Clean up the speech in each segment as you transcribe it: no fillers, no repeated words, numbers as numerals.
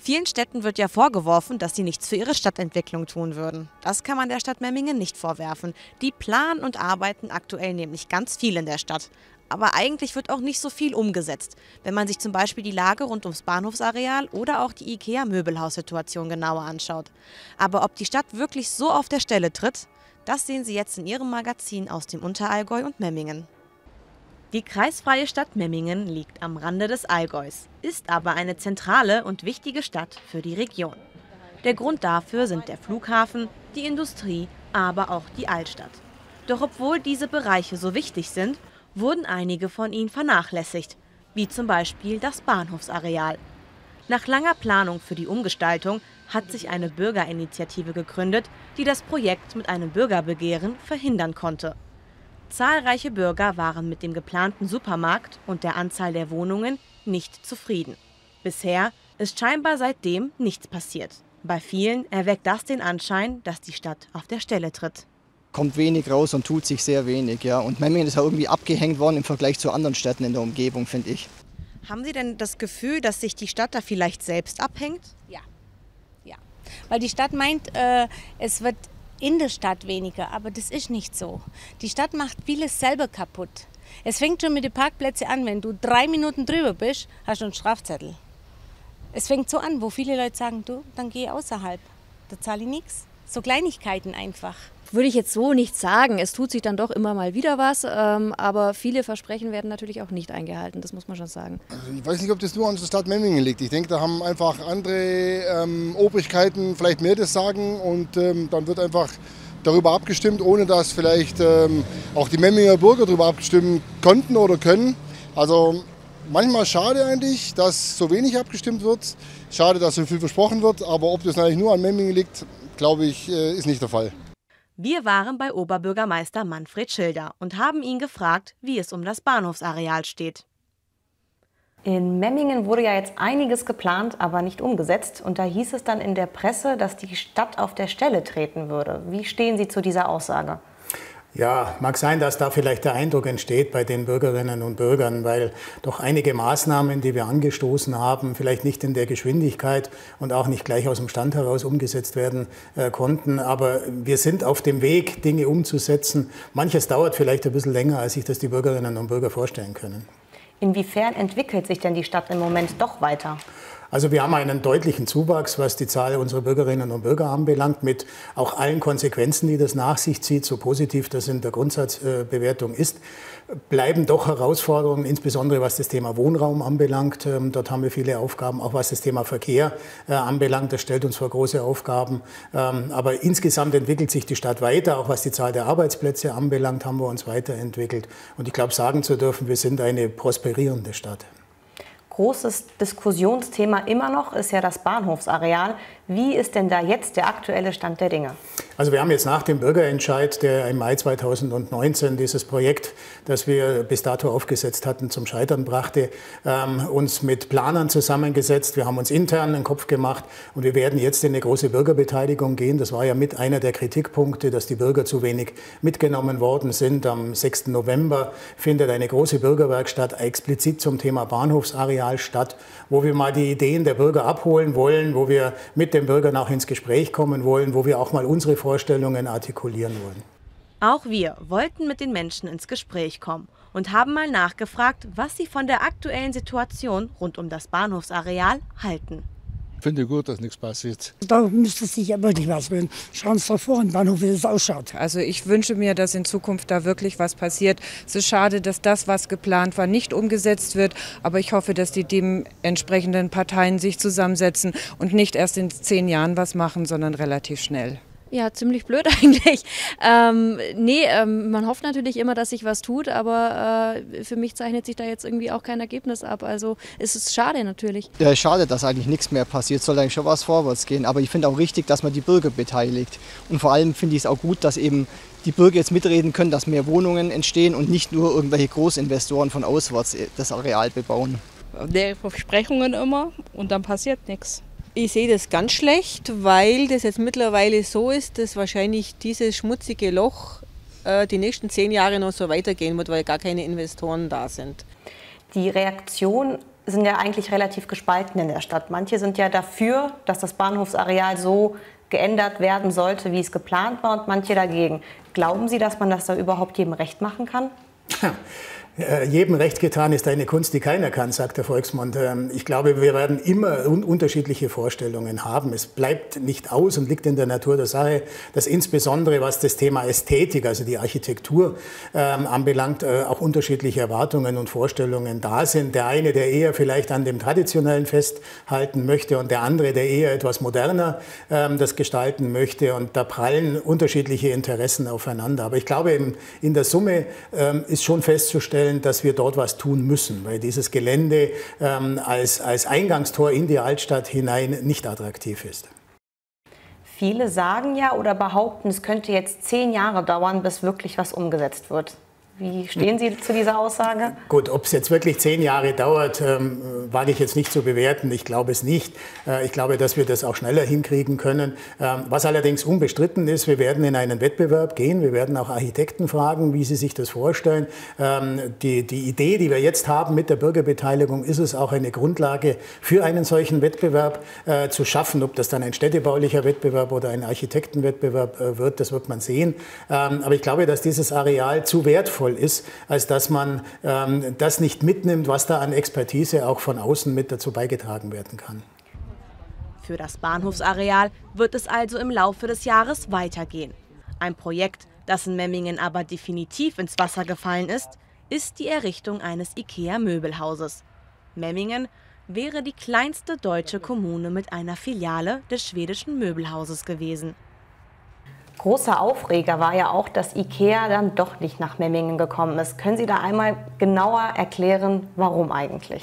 Vielen Städten wird ja vorgeworfen, dass sie nichts für ihre Stadtentwicklung tun würden. Das kann man der Stadt Memmingen nicht vorwerfen. Die planen und arbeiten aktuell nämlich ganz viel in der Stadt. Aber eigentlich wird auch nicht so viel umgesetzt, wenn man sich zum Beispiel die Lage rund ums Bahnhofsareal oder auch die IKEA-Möbelhaussituation genauer anschaut. Aber ob die Stadt wirklich so auf der Stelle tritt, das sehen Sie jetzt in Ihrem Magazin aus dem Unterallgäu und Memmingen. Die kreisfreie Stadt Memmingen liegt am Rande des Allgäus, ist aber eine zentrale und wichtige Stadt für die Region. Der Grund dafür sind der Flughafen, die Industrie, aber auch die Altstadt. Doch obwohl diese Bereiche so wichtig sind, wurden einige von ihnen vernachlässigt, wie zum Beispiel das Bahnhofsareal. Nach langer Planung für die Umgestaltung hat sich eine Bürgerinitiative gegründet, die das Projekt mit einem Bürgerbegehren verhindern konnte. Zahlreiche Bürger waren mit dem geplanten Supermarkt und der Anzahl der Wohnungen nicht zufrieden. Bisher ist scheinbar seitdem nichts passiert. Bei vielen erweckt das den Anschein, dass die Stadt auf der Stelle tritt. Kommt wenig raus und tut sich sehr wenig, ja. Und Memmingen ist ja irgendwie abgehängt worden im Vergleich zu anderen Städten in der Umgebung, finde ich. Haben Sie denn das Gefühl, dass sich die Stadt da vielleicht selbst abhängt? Ja. Weil die Stadt meint, es wird in der Stadt weniger, aber das ist nicht so. Die Stadt macht vieles selber kaputt. Es fängt schon mit den Parkplätzen an, wenn du 3 Minuten drüber bist, hast du einen Strafzettel. Es fängt so an, wo viele Leute sagen, du, dann geh außerhalb, da zahle ich nichts. So Kleinigkeiten einfach. Würde ich jetzt so nicht sagen. Es tut sich dann doch immer mal wieder was, aber viele Versprechen werden natürlich auch nicht eingehalten, das muss man schon sagen. Also ich weiß nicht, ob das nur an der Stadt Memmingen liegt. Ich denke, da haben einfach andere Obrigkeiten vielleicht mehr das Sagen und dann wird einfach darüber abgestimmt, ohne dass vielleicht auch die Memminger Bürger darüber abstimmen konnten oder können. Also manchmal schade eigentlich, dass so wenig abgestimmt wird. Schade, dass so viel versprochen wird, aber ob das eigentlich nur an Memmingen liegt, glaube ich, ist nicht der Fall. Wir waren bei Oberbürgermeister Manfred Schilder und haben ihn gefragt, wie es um das Bahnhofsareal steht. In Memmingen wurde ja jetzt einiges geplant, aber nicht umgesetzt. Und da hieß es dann in der Presse, dass die Stadt auf der Stelle treten würde. Wie stehen Sie zu dieser Aussage? Ja, mag sein, dass da vielleicht der Eindruck entsteht bei den Bürgerinnen und Bürgern, weil doch einige Maßnahmen, die wir angestoßen haben, vielleicht nicht in der Geschwindigkeit und auch nicht gleich aus dem Stand heraus umgesetzt werden konnten. Aber wir sind auf dem Weg, Dinge umzusetzen. Manches dauert vielleicht ein bisschen länger, als sich das die Bürgerinnen und Bürger vorstellen können. Inwiefern entwickelt sich denn die Stadt im Moment doch weiter? Also wir haben einen deutlichen Zuwachs, was die Zahl unserer Bürgerinnen und Bürger anbelangt, mit auch allen Konsequenzen, die das nach sich zieht, so positiv das in der Grundsatzbewertung ist. Bleiben doch Herausforderungen, insbesondere was das Thema Wohnraum anbelangt. Dort haben wir viele Aufgaben, auch was das Thema Verkehr anbelangt. Das stellt uns vor große Aufgaben. Aber insgesamt entwickelt sich die Stadt weiter. Auch was die Zahl der Arbeitsplätze anbelangt, haben wir uns weiterentwickelt. Und ich glaube, sagen zu dürfen, wir sind eine prosperierende Stadt. Großes Diskussionsthema immer noch ist ja das Bahnhofsareal. Wie ist denn da jetzt der aktuelle Stand der Dinge? Also wir haben jetzt nach dem Bürgerentscheid, der im Mai 2019 dieses Projekt, das wir bis dato aufgesetzt hatten, zum Scheitern brachte, uns mit Planern zusammengesetzt. Wir haben uns intern einen Kopf gemacht und wir werden jetzt in eine große Bürgerbeteiligung gehen. Das war ja mit einer der Kritikpunkte, dass die Bürger zu wenig mitgenommen worden sind. Am 6. November findet eine große Bürgerwerkstatt explizit zum Thema Bahnhofsareal statt, wo wir mal die Ideen der Bürger abholen wollen, wo wir mit den Bürgern auch ins Gespräch kommen wollen, wo wir auch mal unsere Vorstellungen artikulieren wollen. Auch wir wollten mit den Menschen ins Gespräch kommen und haben mal nachgefragt, was sie von der aktuellen Situation rund um das Bahnhofsareal halten. Ich finde gut, dass nichts passiert. Da müsste sich aber nicht was rühren. Schauen Sie doch vor, im Bahnhof, wie es ausschaut. Also ich wünsche mir, dass in Zukunft da wirklich was passiert. Es ist schade, dass das, was geplant war, nicht umgesetzt wird. Aber ich hoffe, dass die dementsprechenden Parteien sich zusammensetzen und nicht erst in 10 Jahren was machen, sondern relativ schnell. Ja, ziemlich blöd eigentlich. Man hofft natürlich immer, dass sich was tut, aber für mich zeichnet sich da jetzt irgendwie auch kein Ergebnis ab. Also es ist schade natürlich. Ja, schade, dass eigentlich nichts mehr passiert. Soll eigentlich schon was vorwärts gehen. Aber ich finde auch richtig, dass man die Bürger beteiligt. Und vor allem finde ich es auch gut, dass eben die Bürger jetzt mitreden können, dass mehr Wohnungen entstehen und nicht nur irgendwelche Großinvestoren von auswärts das Areal bebauen. Der Versprechungen immer und dann passiert nichts. Ich sehe das ganz schlecht, weil das jetzt mittlerweile so ist, dass wahrscheinlich dieses schmutzige Loch die nächsten 10 Jahre noch so weitergehen wird, weil gar keine Investoren da sind. Die Reaktion sind ja eigentlich relativ gespalten in der Stadt. Manche sind ja dafür, dass das Bahnhofsareal so geändert werden sollte, wie es geplant war, und manche dagegen. Glauben Sie, dass man das da überhaupt jedem recht machen kann? Jedem recht getan ist eine Kunst, die keiner kann, sagt der Volksmund. Ich glaube, wir werden immer unterschiedliche Vorstellungen haben. Es bleibt nicht aus und liegt in der Natur der Sache, dass insbesondere was das Thema Ästhetik, also die Architektur anbelangt, auch unterschiedliche Erwartungen und Vorstellungen da sind. Der eine, der eher vielleicht an dem Traditionellen festhalten möchte, und der andere, der eher etwas moderner das gestalten möchte. Und da prallen unterschiedliche Interessen aufeinander. Aber ich glaube, in der Summe ist schon festzustellen, dass wir dort was tun müssen, weil dieses Gelände als Eingangstor in die Altstadt hinein nicht attraktiv ist. Viele sagen ja oder behaupten, es könnte jetzt 10 Jahre dauern, bis wirklich was umgesetzt wird. Wie stehen Sie zu dieser Aussage? Gut, ob es jetzt wirklich 10 Jahre dauert, wage ich jetzt nicht zu bewerten. Ich glaube es nicht. Ich glaube, dass wir das auch schneller hinkriegen können. Was allerdings unbestritten ist, wir werden in einen Wettbewerb gehen. Wir werden auch Architekten fragen, wie sie sich das vorstellen. Die Idee, die wir jetzt haben mit der Bürgerbeteiligung, ist es auch eine Grundlage für einen solchen Wettbewerb zu schaffen. Ob das dann ein städtebaulicher Wettbewerb oder ein Architektenwettbewerb wird, das wird man sehen. Aber ich glaube, dass dieses Areal zu wertvoll ist, als dass man das nicht mitnimmt, was da an Expertise auch von außen mit dazu beigetragen werden kann. Für das Bahnhofsareal wird es also im Laufe des Jahres weitergehen. Ein Projekt, das in Memmingen aber definitiv ins Wasser gefallen ist die Errichtung eines IKEA-Möbelhauses. Memmingen wäre die kleinste deutsche Kommune mit einer Filiale des schwedischen Möbelhauses gewesen. Großer Aufreger war ja auch, dass IKEA dann doch nicht nach Memmingen gekommen ist. Können Sie da einmal genauer erklären, warum eigentlich?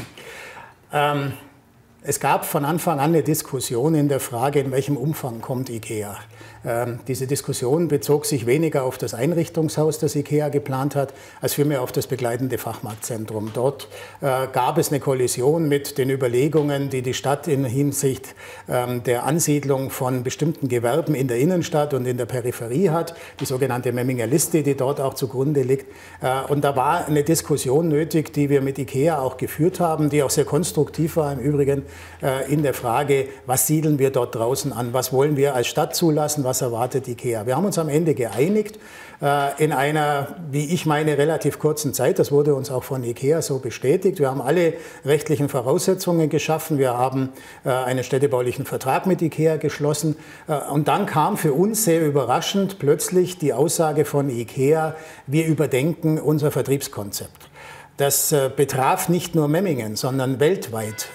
Es gab von Anfang an eine Diskussion in der Frage, in welchem Umfang kommt IKEA. Diese Diskussion bezog sich weniger auf das Einrichtungshaus, das IKEA geplant hat, als vielmehr auf das begleitende Fachmarktzentrum. Dort gab es eine Kollision mit den Überlegungen, die die Stadt in Hinsicht der Ansiedlung von bestimmten Gewerben in der Innenstadt und in der Peripherie hat, die sogenannte Memminger Liste, die dort auch zugrunde liegt. Und da war eine Diskussion nötig, die wir mit IKEA auch geführt haben, die auch sehr konstruktiv war im Übrigen, in der Frage, was siedeln wir dort draußen an, was wollen wir als Stadt zulassen, was erwartet IKEA. Wir haben uns am Ende geeinigt in einer, wie ich meine, relativ kurzen Zeit. Das wurde uns auch von IKEA so bestätigt. Wir haben alle rechtlichen Voraussetzungen geschaffen. Wir haben einen städtebaulichen Vertrag mit IKEA geschlossen. Und dann kam für uns sehr überraschend plötzlich die Aussage von IKEA, wir überdenken unser Vertriebskonzept. Das betraf nicht nur Memmingen, sondern weltweit.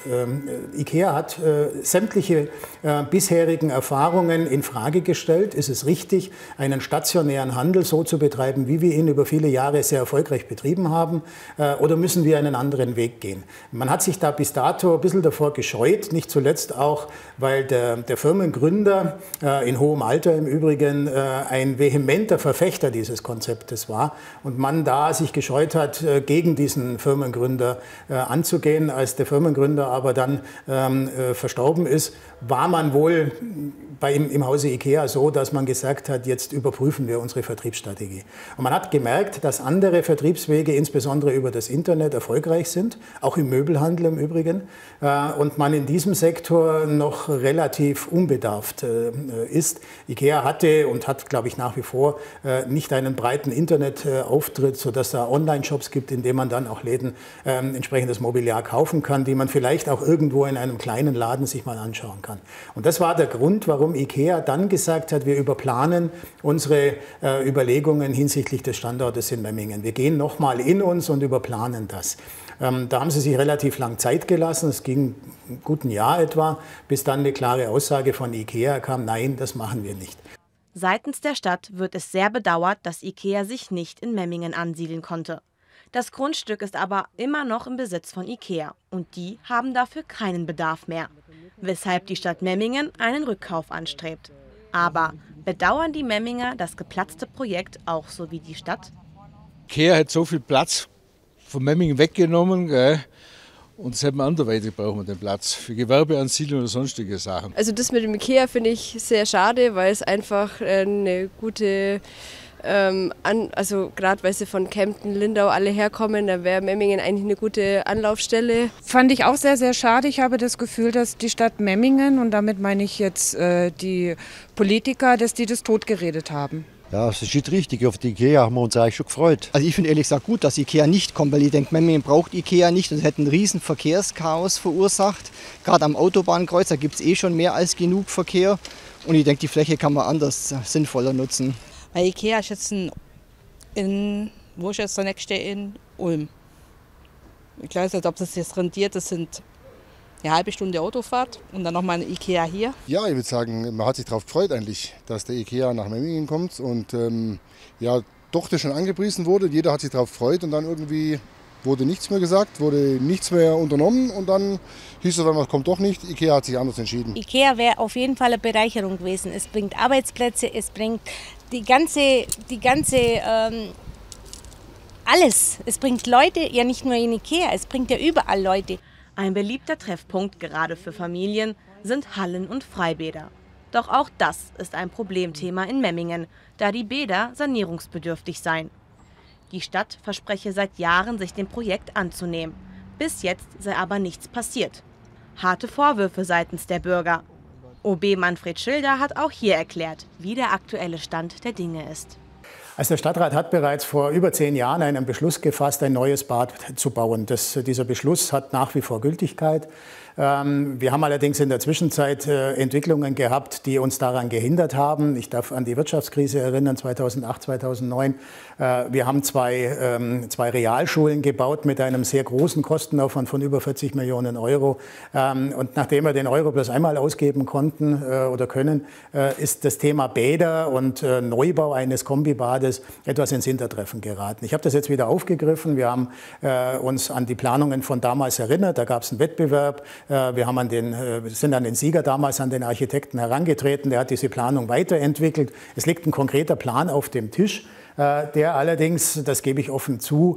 IKEA hat sämtliche bisherigen Erfahrungen in Frage gestellt. Ist es richtig, einen stationären Handel so zu betreiben, wie wir ihn über viele Jahre sehr erfolgreich betrieben haben? Oder müssen wir einen anderen Weg gehen? Man hat sich da bis dato ein bisschen davor gescheut, nicht zuletzt auch, weil der Firmengründer, in hohem Alter im Übrigen, ein vehementer Verfechter dieses Konzeptes war und man da sich gescheut hat, gegen diesen Firmengründer anzugehen. Als der Firmengründer aber dann verstorben ist, war man wohl im Hause IKEA so, dass man gesagt hat, jetzt überprüfen wir unsere Vertriebsstrategie. Und man hat gemerkt, dass andere Vertriebswege, insbesondere über das Internet, erfolgreich sind, auch im Möbelhandel im Übrigen, und man in diesem Sektor noch relativ unbedarft ist. IKEA hatte und hat, glaube ich, nach wie vor nicht einen breiten Internetauftritt, sodass da Online-Shops gibt, in denen man dann auch Läden entsprechendes Mobiliar kaufen kann, die man vielleicht auch irgendwo in einem kleinen Laden sich mal anschauen kann. Und das war der Grund, warum IKEA dann gesagt hat, wir überplanen unsere Überlegungen hinsichtlich des Standortes in Memmingen. Wir gehen nochmal in uns und überplanen das. Da haben sie sich relativ lang Zeit gelassen, es ging ein gutes Jahr etwa, bis dann eine klare Aussage von IKEA kam, nein, das machen wir nicht. Seitens der Stadt wird es sehr bedauert, dass IKEA sich nicht in Memmingen ansiedeln konnte. Das Grundstück ist aber immer noch im Besitz von IKEA und die haben dafür keinen Bedarf mehr, weshalb die Stadt Memmingen einen Rückkauf anstrebt. Aber bedauern die Memminger das geplatzte Projekt auch so wie die Stadt? IKEA hat so viel Platz von Memmingen weggenommen, gell? Und das hätten wir anderweitig, brauchen wir den Platz für Gewerbeansiedlung oder sonstige Sachen. Also das mit dem IKEA finde ich sehr schade, weil es einfach eine gute Also gerade weil sie von Kempten, Lindau alle herkommen, da wäre Memmingen eigentlich eine gute Anlaufstelle. Fand ich auch sehr, sehr schade. Ich habe das Gefühl, dass die Stadt Memmingen, und damit meine ich jetzt die Politiker, dass die das totgeredet haben. Ja, das ist nicht richtig. Auf die IKEA haben wir uns eigentlich schon gefreut. Also ich finde ehrlich gesagt gut, dass IKEA nicht kommt, weil ich denke, Memmingen braucht IKEA nicht und es hätte ein riesen Verkehrschaos verursacht. Gerade am Autobahnkreuz, da gibt es eh schon mehr als genug Verkehr. Und ich denke, die Fläche kann man anders sinnvoller nutzen. Weil IKEA ist jetzt wo ist jetzt der nächste in Ulm. Ich weiß nicht, ob das jetzt rendiert, das sind eine halbe Stunde Autofahrt und dann nochmal eine IKEA hier. Ja, ich würde sagen, man hat sich darauf gefreut eigentlich, dass der IKEA nach Memmingen kommt und doch das schon angepriesen wurde. Jeder hat sich darauf gefreut und dann irgendwie wurde nichts mehr gesagt, wurde nichts mehr unternommen und dann hieß es, es kommt doch nicht. IKEA hat sich anders entschieden. IKEA wäre auf jeden Fall eine Bereicherung gewesen. Es bringt Arbeitsplätze, es bringt alles. Es bringt Leute, ja nicht nur in IKEA, es bringt ja überall Leute. Ein beliebter Treffpunkt, gerade für Familien, sind Hallen und Freibäder. Doch auch das ist ein Problemthema in Memmingen, da die Bäder sanierungsbedürftig seien. Die Stadt verspreche seit Jahren, sich dem Projekt anzunehmen. Bis jetzt sei aber nichts passiert. Harte Vorwürfe seitens der Bürger. OB Manfred Schilder hat auch hier erklärt, wie der aktuelle Stand der Dinge ist. Also der Stadtrat hat bereits vor über 10 Jahren einen Beschluss gefasst, ein neues Bad zu bauen. Dieser Beschluss hat nach wie vor Gültigkeit. Wir haben allerdings in der Zwischenzeit Entwicklungen gehabt, die uns daran gehindert haben. Ich darf an die Wirtschaftskrise erinnern, 2008, 2009. Wir haben zwei Realschulen gebaut mit einem sehr großen Kostenaufwand von über 40 Millionen Euro. Und nachdem wir den Euro bloß einmal ausgeben konnten oder können, ist das Thema Bäder und Neubau eines Kombibades etwas ins Hintertreffen geraten. Ich habe das jetzt wieder aufgegriffen. Wir haben uns an die Planungen von damals erinnert. Da gab es einen Wettbewerb. Wir sind an den Sieger damals, an den Architekten herangetreten. Der hat diese Planung weiterentwickelt. Es liegt ein konkreter Plan auf dem Tisch, der allerdings, das gebe ich offen zu,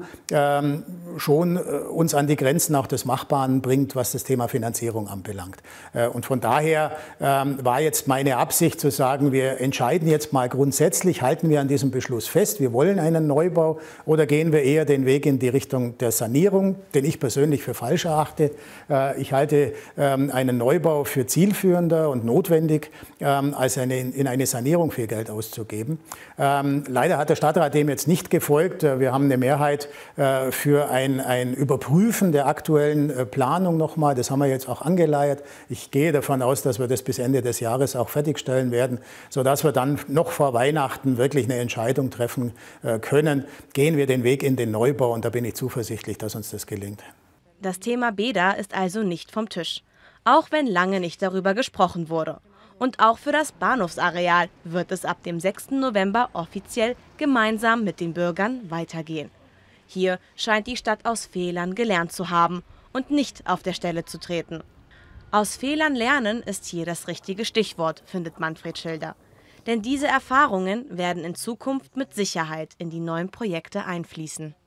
schon uns an die Grenzen auch des Machbaren bringt, was das Thema Finanzierung anbelangt. Und von daher war jetzt meine Absicht zu sagen, wir entscheiden jetzt mal grundsätzlich, halten wir an diesem Beschluss fest, wir wollen einen Neubau oder gehen wir eher den Weg in die Richtung der Sanierung, den ich persönlich für falsch erachte. Ich halte einen Neubau für zielführender und notwendig, als in eine Sanierung viel Geld auszugeben. Leider hat der Stadtrat dem jetzt nicht gefolgt. Wir haben eine Mehrheit für ein Überprüfen der aktuellen Planung nochmal. Das haben wir jetzt auch angeleiert. Ich gehe davon aus, dass wir das bis Ende des Jahres auch fertigstellen werden, sodass wir dann noch vor Weihnachten wirklich eine Entscheidung treffen können. Gehen wir den Weg in den Neubau und da bin ich zuversichtlich, dass uns das gelingt. Das Thema Bäder ist also nicht vom Tisch, auch wenn lange nicht darüber gesprochen wurde. Und auch für das Bahnhofsareal wird es ab dem 6. November offiziell gemeinsam mit den Bürgern weitergehen. Hier scheint die Stadt aus Fehlern gelernt zu haben und nicht auf der Stelle zu treten. Aus Fehlern lernen ist hier das richtige Stichwort, findet Manfred Schilder. Denn diese Erfahrungen werden in Zukunft mit Sicherheit in die neuen Projekte einfließen.